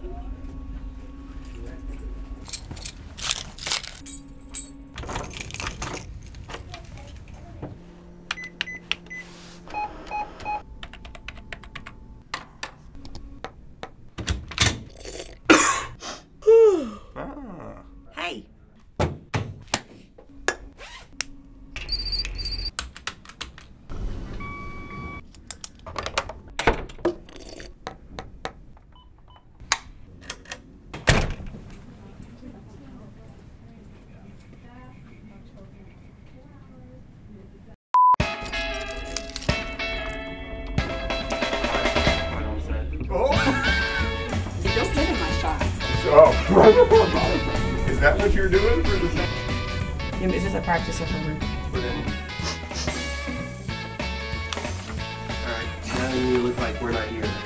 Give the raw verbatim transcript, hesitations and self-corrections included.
Hey. Don't give him my shot. Oh. Is that what you're doing for the second? Is this a practice or for real? For them. Alright, now you look like we're not here.